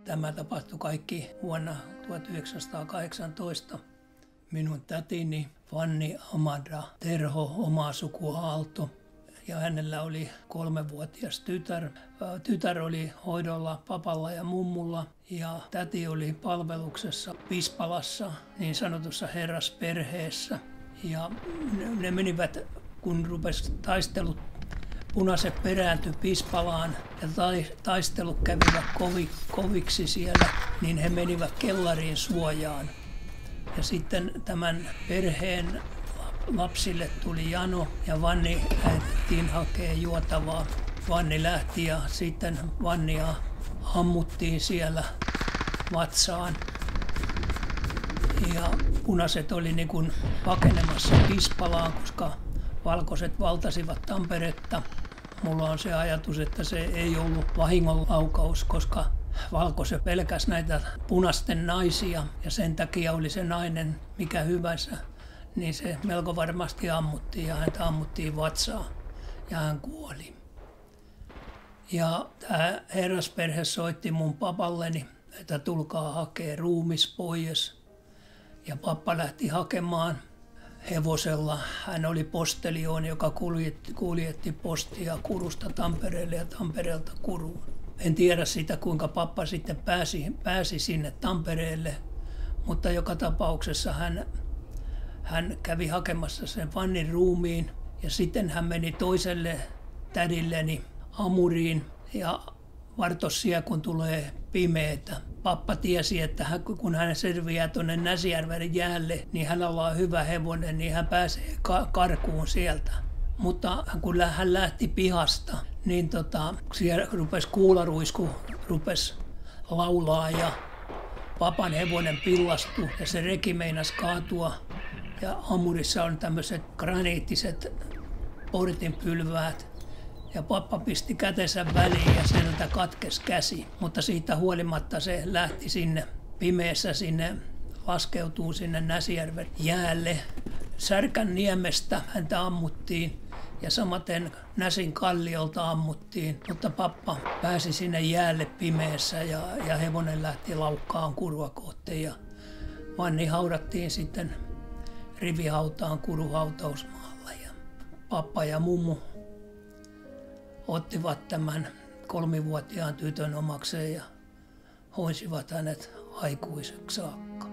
Tämä tapahtui kaikki vuonna 1918. Minun tätini Fanny Terho, omaa sukua Aalto, ja hänellä oli 3-vuotias tytär. Tytär oli hoidolla papalla ja mummulla, ja täti oli palveluksessa Pispalassa, niin sanotussa herrasperheessä. Ja ne menivät, kun rupesi taistelut, punaiset perääntyi Pispalaan ja taistelut kävivät koviksi siellä, niin he menivät kellariin suojaan. Ja sitten tämän perheen lapsille tuli jano ja Vanni lähdettiin hakemaan juotavaa. Vanni lähti ja sitten Vannia ammuttiin siellä vatsaan. Ja punaiset oli niin kuin pakenemassa Pispalaan, koska valkoiset valtasivat Tamperetta. Mulla on se ajatus, että se ei ollut vahingonlaukaus, koska valkoiset pelkäsi näitä punaisten naisia ja sen takia oli se nainen mikä hyvänsä, niin se melko varmasti ammuttiin ja häntä ammuttiin vatsaan ja hän kuoli. Ja tämä herrasperhe soitti mun papalleni, että tulkaa hakee ruumis pois. Ja pappa lähti hakemaan hevosella. Hän oli postelioon, joka kuljetti postia Kurusta Tampereelle ja Tampereelta Kuruun. En tiedä sitä, kuinka pappa sitten pääsi sinne Tampereelle, mutta joka tapauksessa hän kävi hakemassa sen Fannin ruumiin ja sitten hän meni toiselle tädilleni Amuriin ja vartos siellä, kun tulee pimeätä. Pappa tiesi, että kun hän selviää tuonne Näsijärven jäälle, niin hänellä on hyvä hevonen, niin hän pääsee karkuun sieltä. Mutta kun hän lähti pihasta, niin siellä kuularuisku rupesi laulaa ja papan hevonen pillastui ja se reki meinasi kaatua. Ja Amurissa on tämmöiset graniittiset portinpylväät. Ja pappa pisti kätensä väliin ja sieltä katkesi käsi, mutta siitä huolimatta se lähti sinne pimeässä laskeutuu sinne Näsijärven jäälle. Särkänniemestä häntä ammuttiin ja samaten Näsin kalliolta ammuttiin, mutta pappa pääsi sinne jäälle pimeässä ja hevonen lähti laukkaan Kurua kohti ja Vanni haudattiin sitten rivihautaan Kuruhautausmaalla ja pappa ja mummu ottivat tämän 3-vuotiaan tytön omakseen ja hoisivat hänet aikuiseksi saakka.